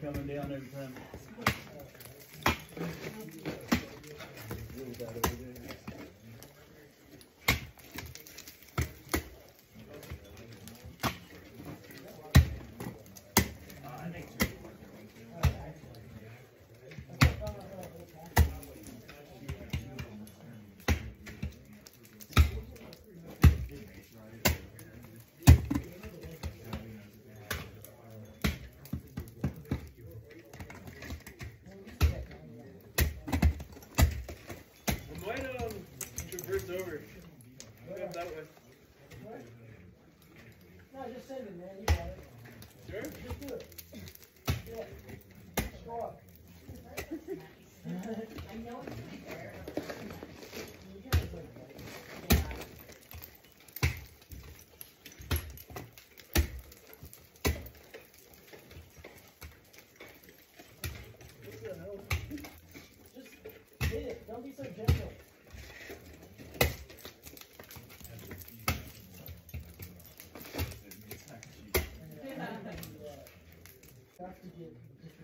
coming down every time. Traverse over. Come that way. No, just send it, man. You got it. Sure? Just do it. Yeah. Go up. I know it's there. You got it, buddy. What the hell? Just hit it. Don't be so gentle. Have to get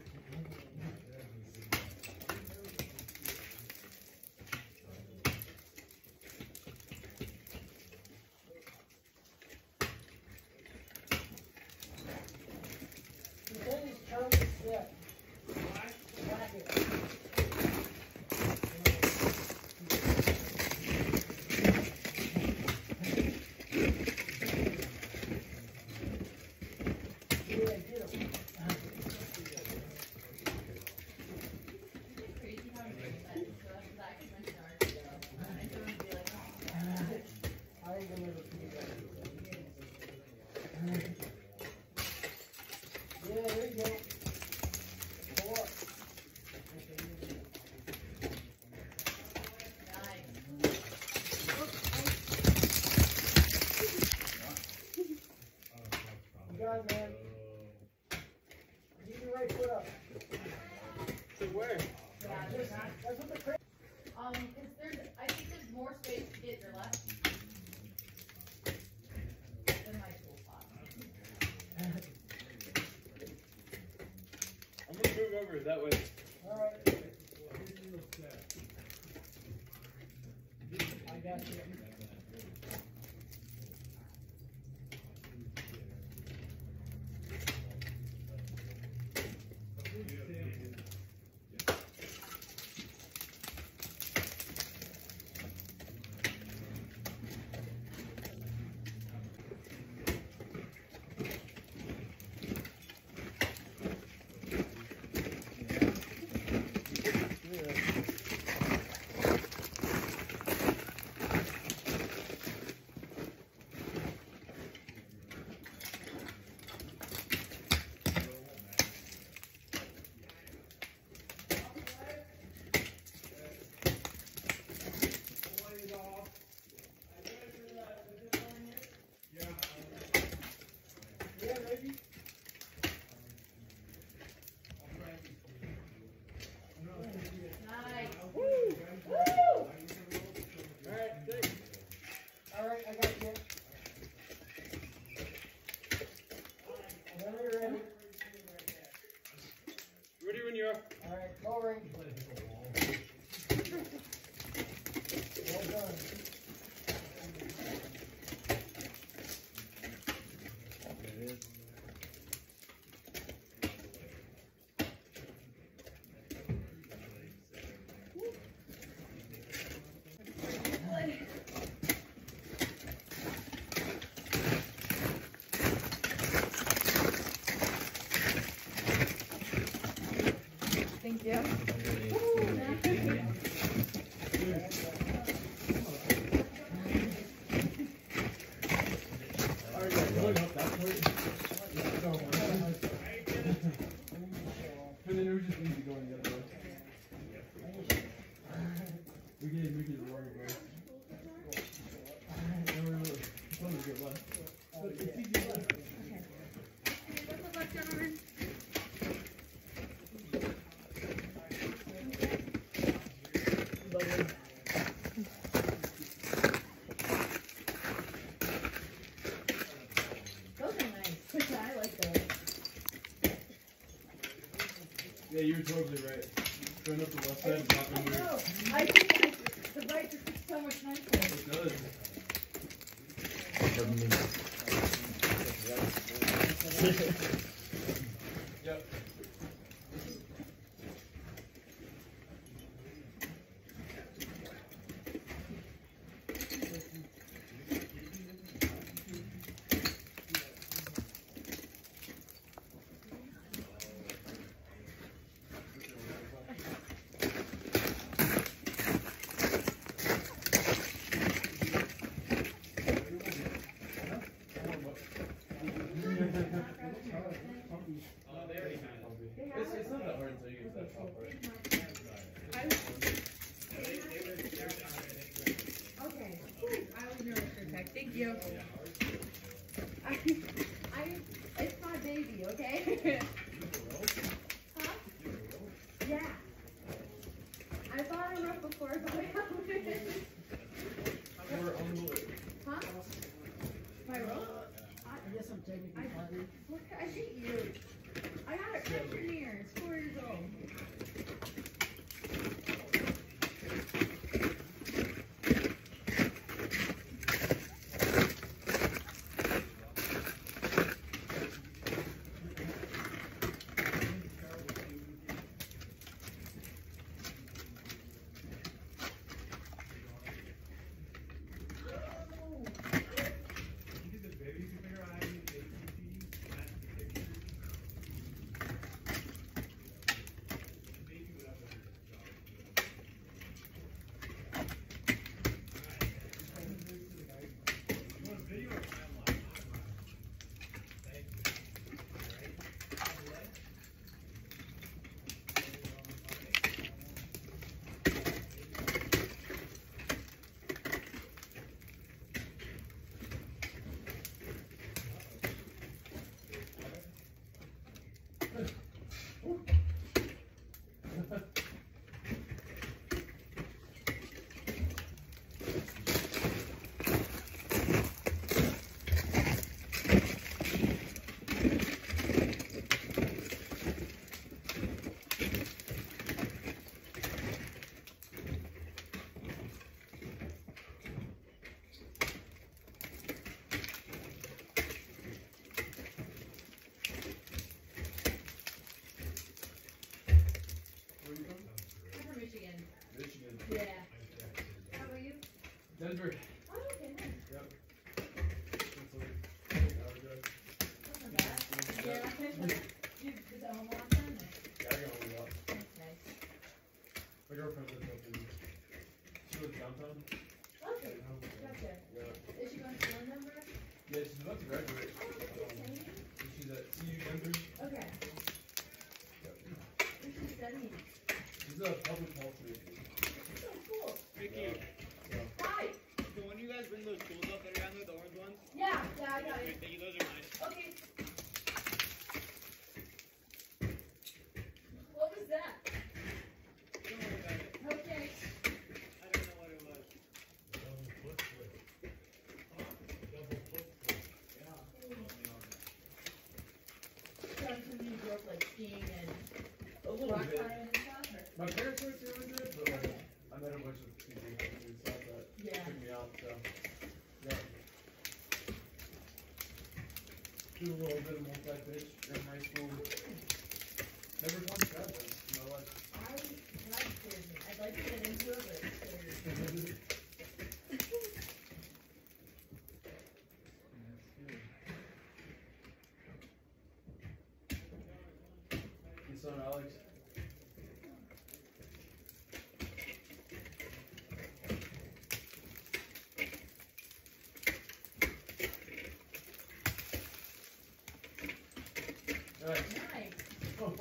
man. Keep your right foot up. So where? That's what the crate. I think there's more space to get your left than my school spot. I'm gonna move over that way. All right. I got you. All right, lowering. Well done. There it is. Thank you. And then it was just easy going the other way. We can worry about it. No, we're going to get left. But it's easy left. Okay. What's the left, gentlemen? Yeah, you're totally right. Going up the left side and not I going know. weird. I think the right just looks so much nicer. It does. Yep. It's not that hard until you get to that top part. Okay. I was nervous for a sec. Thank you. It's my baby, okay? Huh? Yeah. I thought I wrote before, but I haven't. We're on the way. Huh? My rope? I guess I'm technically funny. Look, I hate you. I got it freshman year. It's 4 years old. Yeah. How about you? Denver. Oh, okay, nice. Yep. That's like 8 hour drive. That's not bad. Yeah. Is that home often? Yeah, I go home a lot. That's nice. My girlfriend lives up in, she lives downtown. Okay. Gotcha. Yeah. Is she going to school in Denver? Yeah, she's about to graduate. She's at CU Denver. Okay. Yep. What's she studying? She's a public health major. Oh, cool. Yeah. Hi. So when you guys bring those tools up that are down there, the orange ones? Yeah, I got it. Thank you, those are nice. Okay. What was that? Don't worry about it. Okay. I don't know what it was. So you grew up like skiing and A little rock bit. climbing and stuff? Or? My parents weren't super into it, but like, I met a bunch of people and stuff that Yeah. took me out, so. Yeah. Do a little bit of multi-pitch in high school. Never won traveling in my life. I'd like to get into it, but it's scary. Your son Alex. Nice. Nice. Oh,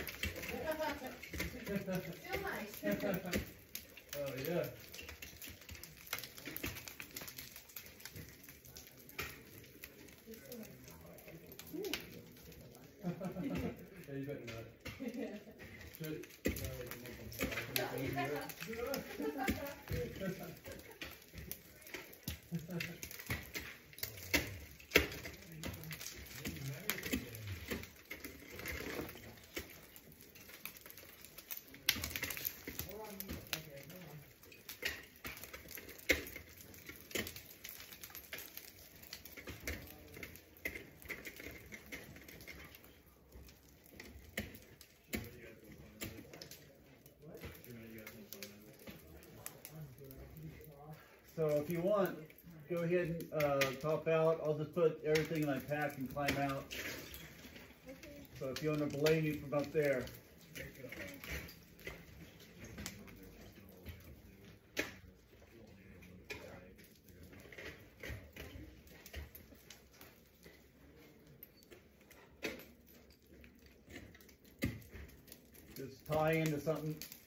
Still nice. oh yeah. Yeah, you better not. Should, So if you want, go ahead and top out. I'll just put everything in my pack and climb out. So if you want to belay me from up there. Just tie into something